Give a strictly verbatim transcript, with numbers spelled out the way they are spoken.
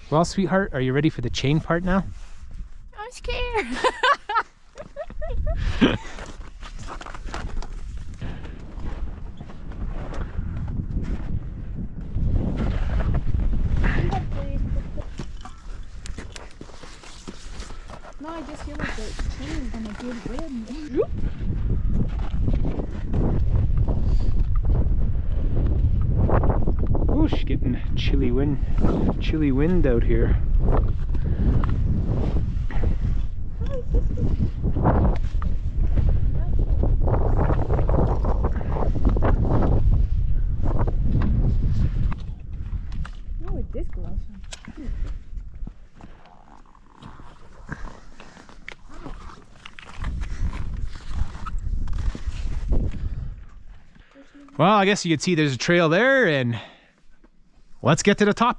Well, sweetheart, are you ready for the chain part now? I'm scared. No, I just feel like the chain is gonna give wind. Whoosh, getting chilly wind, chilly wind out here. Oh, it did go awesome. Well, I guess you could see there's a trail there, and let's get to the top.